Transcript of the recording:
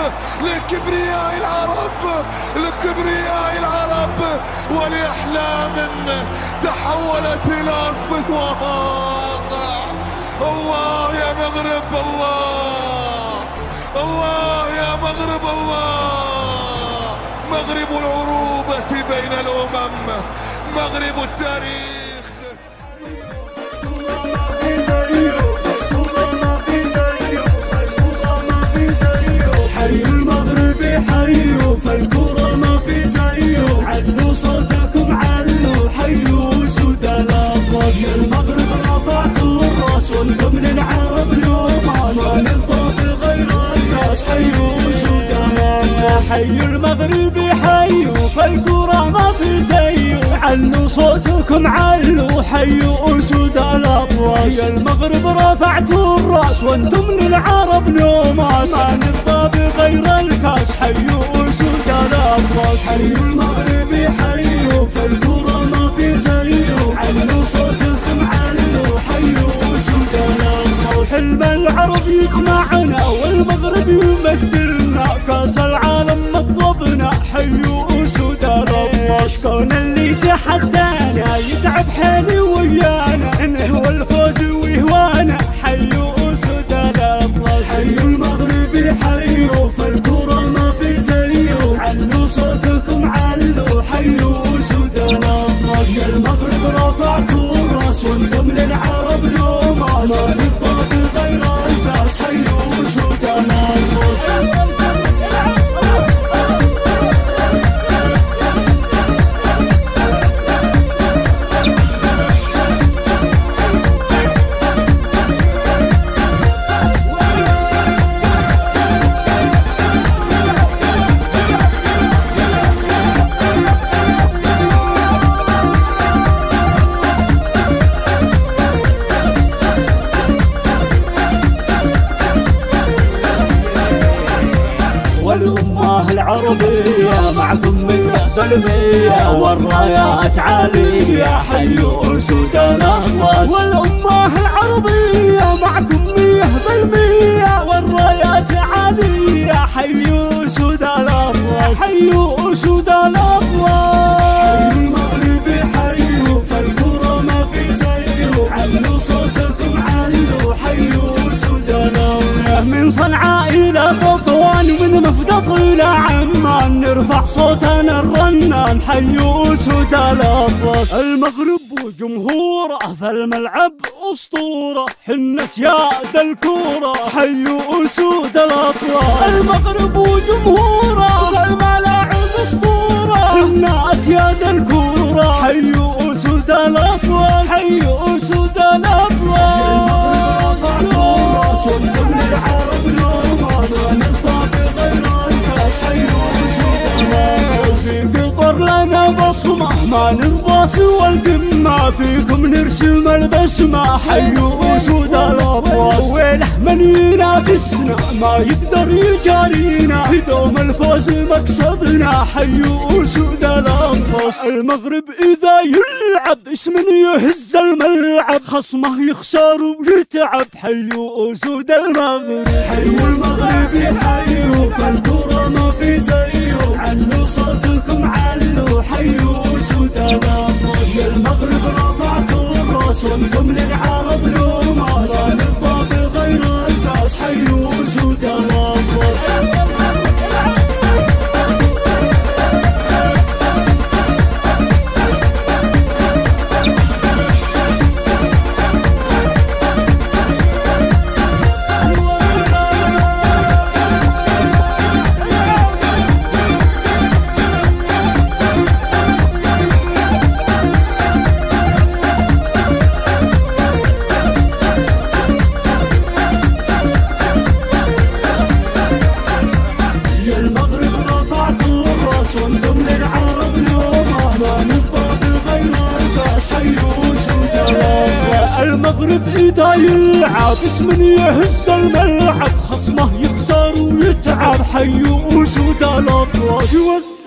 لكبرياء العرب، لكبرياء العرب ولأحلام تحولت إلى أرض الواقع. الله يا مغرب، الله الله يا مغرب، الله مغرب العروبة بين الأمم، مغرب التاريخ. حي المغربي حيوا، فالكرة ما في زيه، علوا صوتكم علوا، حيوا سود الأطلس. يا المغرب رفعتوا الراس وانتم للعرب اليوم ما نرضى بغير الناس، حيوا سود الأطلس. حي المغربي حيوا، فالكرة ما في زيه، علوا صوتكم علوا، حيوا اسود الاطلس. يا المغرب رفعتوا الراس وانتم للعرب نوماس ما نرضى بغير الكاس، حيوا اسود الاطلس. حي المغربي حيوا، فالكرة ما في زيه، علوا صوتكم علوا، حيوا اسود الاطلس. حلم العرب يجمعنا والمغرب يمثلنا، كاس العالم مطلبنا، حيوا اسود الاطلس. كون اللي تحدانا يتعب حالي ويانا، نهوى الفوز ويهوانا، حيوا اسود الاطلس. حي المغربي حيوا، فالكرة ما في زيه، علوا صوتكم علوا، حيوا اسود الاطلس. يا المغرب رفعتوا الراس وانتم للعرب نوماس ما نرضى بغير الكاس، حيوا اسود الاطلس. والأمة العربية معكم من ظلمية، والرايات عالية، حيوا أسود الأطلس. والأمة العربية معكم 100%، والرايات عالية، حيوا أسود الأطلس، حيوا أسود الأطلس. حي المغربي حيوا، فالكرة ما في زيه، علوا صوتكم علوا، حيوا أسود الأطلس. من صنعاء إلى طوطوان ومن مسقط إلى عمان، نرفع صوتنا الرنان، حيوا أسود الأطلس. المغرب وجمهوره في الملعب أسطورة، حنا سياد الكورة، حيوا أسود الأطلس. المغرب وجمهوره في الملاعب أسطورة، حنا سياد الكورة، حيوا أسود الأطلس، حيوا أسود الأطلس. المغرب رفعتوا الراس وانتم للعرب نوماس ما نرضى بغير الكاس، حيوا اسود الاطلس. في قطر لنا بصمة ما نرضى سوى القمة، فيكم نرسم البسمة، حيوا اسود الاطلس. ويله من ينافسنا ما يقدر يجارينا، في دوم الفوز مكسبنا، حيوا اسود الاطلس. المغرب اذا يلعب اسم يهز الملعب، خصمه يخسر ويتعب، حيوا اسود المغرب. حي المغربي حيوا، فالكرة ما في زيه، علوا صوتكم علوا، حيوا اسود الاطلس. يا المغرب رفعتوا الراس وانتم للعرب نوماس ما نرضى بغير الكاس، حيوا اسود الاطلس. وانتم للعرب نوماس ما نرضى بغير الكاس، حيوا اسود الاطلس. المغرب اذا يلعب اسم يهز الملعب، خصمه يخسر ويتعب، حيوا اسود الاطلس.